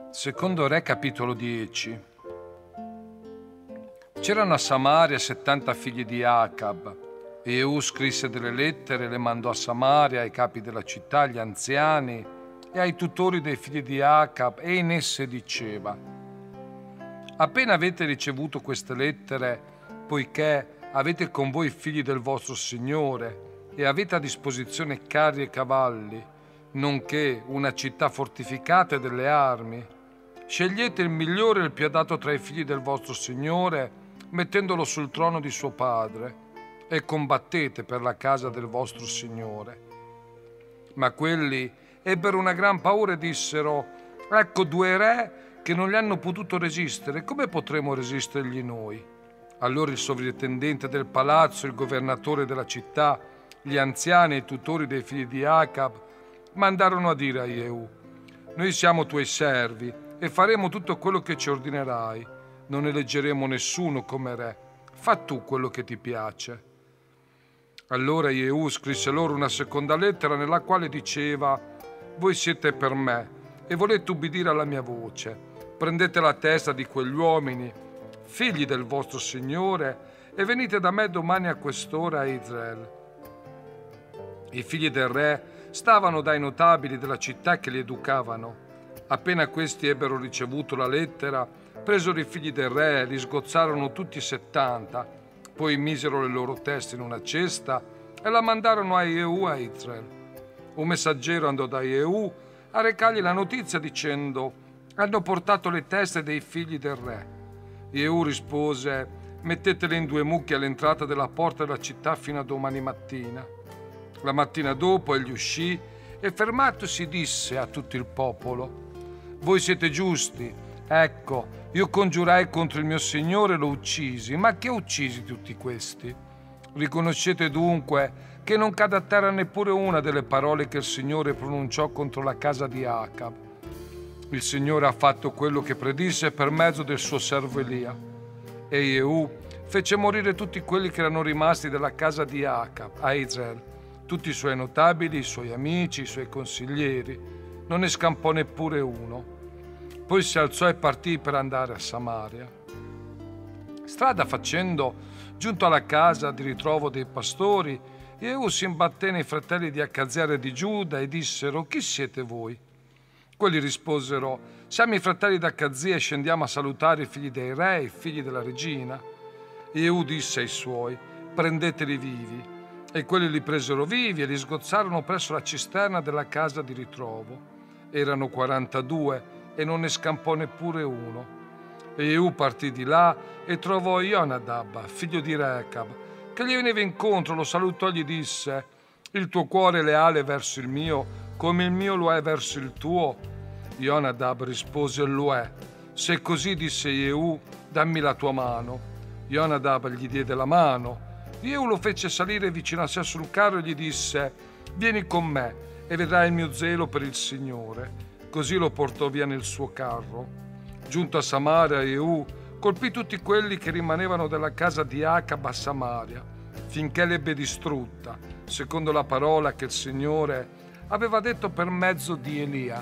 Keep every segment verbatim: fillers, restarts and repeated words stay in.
Secondo Re capitolo dieci. C'erano a Samaria settanta figli di Acab. E Jehu scrisse delle lettere e le mandò a Samaria, ai capi della città, agli anziani e ai tutori dei figli di Acab, e in esse diceva: appena avete ricevuto queste lettere, poiché avete con voi figli del vostro Signore e avete a disposizione carri e cavalli, nonché una città fortificata e delle armi, scegliete il migliore e il più adatto tra i figli del vostro Signore, mettendolo sul trono di suo padre, e combattete per la casa del vostro Signore. Ma quelli ebbero una gran paura e dissero: ecco due re che non gli hanno potuto resistere, come potremo resistergli noi? Allora il sovrintendente del palazzo, il governatore della città, gli anziani e i tutori dei figli di Acab mandarono a dire a Jehu: noi siamo tuoi servi e faremo tutto quello che ci ordinerai. Non eleggeremo nessuno come re. Fa tu quello che ti piace. Allora Jehu scrisse loro una seconda lettera nella quale diceva: voi siete per me e volete ubbidire alla mia voce. Prendete la testa di quegli uomini, figli del vostro Signore, e venite da me domani a quest'ora a Israele. I figli del re stavano dai notabili della città che li educavano. Appena questi ebbero ricevuto la lettera, presero i figli del re, li sgozzarono tutti settanta, poi misero le loro teste in una cesta e la mandarono a Jehu a Israele. Un messaggero andò da Jehu a recargli la notizia dicendo: hanno portato le teste dei figli del re. Jehu rispose: mettetele in due mucchi all'entrata della porta della città fino a domani mattina. La mattina dopo egli uscì e, fermatosi, disse a tutto il popolo: voi siete giusti, ecco, io congiurai contro il mio Signore e lo uccisi, ma chi ha uccisi tutti questi? Riconoscete dunque che non cade a terra neppure una delle parole che il Signore pronunciò contro la casa di Acab. Il Signore ha fatto quello che predisse per mezzo del suo servo Elia. E Jehu fece morire tutti quelli che erano rimasti della casa di Acab a Israele, tutti i suoi notabili, i suoi amici, i suoi consiglieri. Non ne scampò neppure uno. Poi si alzò e partì per andare a Samaria. Strada facendo, giunto alla casa di ritrovo dei pastori, Jehu si imbatté nei fratelli di Acazia e di Giuda e dissero: chi siete voi? Quelli risposero: siamo i fratelli di Acazia e scendiamo a salutare i figli dei re e i figli della regina. Jehu disse ai suoi: prendeteli vivi. E quelli li presero vivi e li sgozzarono presso la cisterna della casa di ritrovo. Erano quarantadue e non ne scampò neppure uno. E Jehu partì di là e trovò Ionadab, figlio di Recab, che gli veniva incontro, lo salutò e gli disse: il tuo cuore è leale verso il mio, come il mio lo è verso il tuo? Ionadab rispose: lo è. Se così, disse Jehu, dammi la tua mano. Ionadab gli diede la mano. Jehu lo fece salire vicino a sé sul carro e gli disse: vieni con me e vedrai il mio zelo per il Signore. Così lo portò via nel suo carro. Giunto a Samaria, Jehu colpì tutti quelli che rimanevano della casa di Acab a Samaria, finché l'ebbe distrutta, secondo la parola che il Signore aveva detto per mezzo di Elia.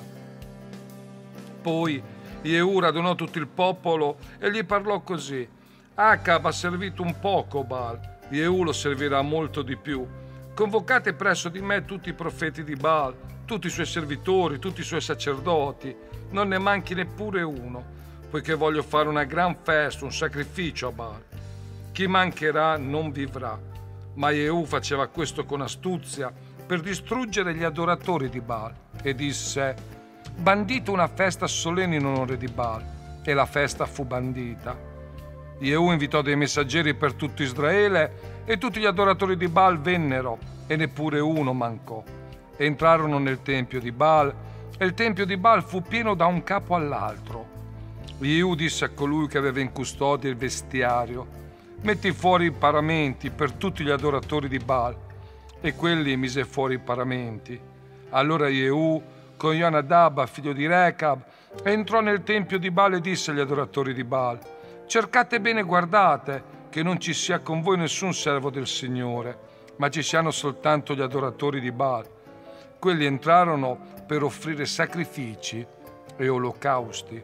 Poi Jehu radunò tutto il popolo e gli parlò così: Acab ha servito un poco Baal, Jehu lo servirà molto di più. Convocate presso di me tutti i profeti di Baal, tutti i suoi servitori, tutti i suoi sacerdoti, non ne manchi neppure uno, poiché voglio fare una gran festa, un sacrificio a Baal. Chi mancherà non vivrà. Ma Jehu faceva questo con astuzia per distruggere gli adoratori di Baal e disse: bandite una festa solenne in onore di Baal, e la festa fu bandita. Jehu invitò dei messaggeri per tutto Israele e tutti gli adoratori di Baal vennero e neppure uno mancò. Entrarono nel tempio di Baal e il tempio di Baal fu pieno da un capo all'altro. Jehu disse a colui che aveva in custodia il vestiario: metti fuori i paramenti per tutti gli adoratori di Baal. E quelli mise fuori i paramenti. Allora Jehu, con Ionadab, figlio di Recab, entrò nel tempio di Baal e disse agli adoratori di Baal: cercate bene e guardate che non ci sia con voi nessun servo del Signore, ma ci siano soltanto gli adoratori di Baal. Quelli entrarono per offrire sacrifici e olocausti.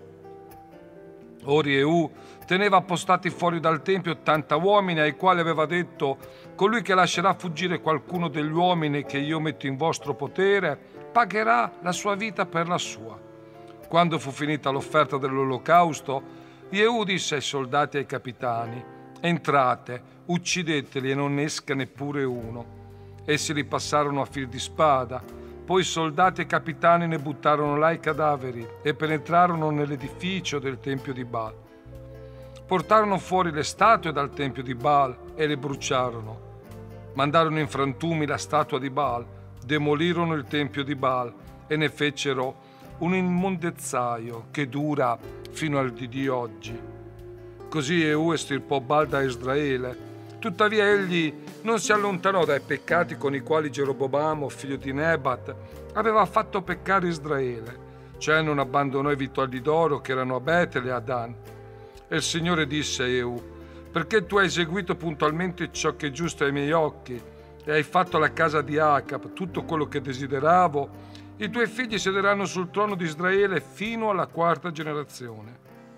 Ora Jehù teneva appostati fuori dal tempio ottanta uomini ai quali aveva detto: colui che lascerà fuggire qualcuno degli uomini che io metto in vostro potere pagherà la sua vita per la sua. Quando fu finita l'offerta dell'olocausto, Jehù disse ai soldati e ai capitani: entrate, uccideteli e non ne esca neppure uno. Essi li passarono a fil di spada. Poi i soldati e i capitani ne buttarono là i cadaveri e penetrarono nell'edificio del tempio di Baal. Portarono fuori le statue dal tempio di Baal e le bruciarono. Mandarono in frantumi la statua di Baal, demolirono il tempio di Baal e ne fecero un immondezzaio che dura fino al dì di oggi. Così Jehù estirpò Baal da Israele. Tuttavia egli non si allontanò dai peccati con i quali Geroboamo, figlio di Nebat, aveva fatto peccare Israele, cioè non abbandonò i vitualli d'oro che erano a Betel e a Dan. E il Signore disse a Jehù: perché tu hai eseguito puntualmente ciò che è giusto ai miei occhi e hai fatto alla casa di Acab tutto quello che desideravo, i tuoi figli sederanno sul trono di Israele fino alla quarta generazione.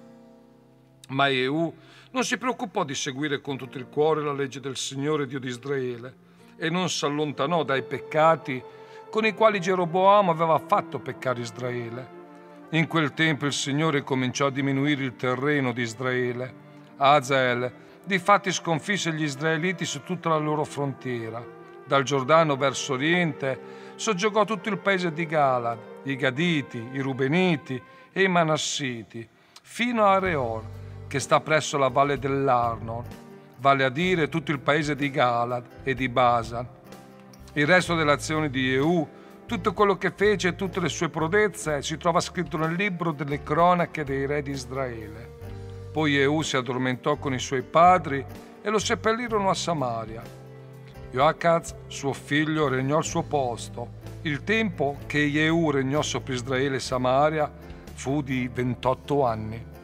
Ma Jehù non si preoccupò di seguire con tutto il cuore la legge del Signore Dio di Israele e non si allontanò dai peccati con i quali Geroboamo aveva fatto peccare Israele. In quel tempo il Signore cominciò a diminuire il terreno di Israele. Hazael difatti sconfisse gli israeliti su tutta la loro frontiera. Dal Giordano verso oriente soggiogò tutto il paese di Galad, i Gaditi, i Rubeniti e i Manassiti, fino a Areor, che sta presso la valle dell'Arnon, vale a dire tutto il paese di Galad e di Basan. Il resto delle azioni di Jehù, tutto quello che fece e tutte le sue prodezze, si trova scritto nel libro delle cronache dei re di Israele. Poi Jehù si addormentò con i suoi padri e lo seppellirono a Samaria. Joacaz, suo figlio, regnò al suo posto. Il tempo che Jehù regnò sopra Israele e Samaria fu di ventotto anni.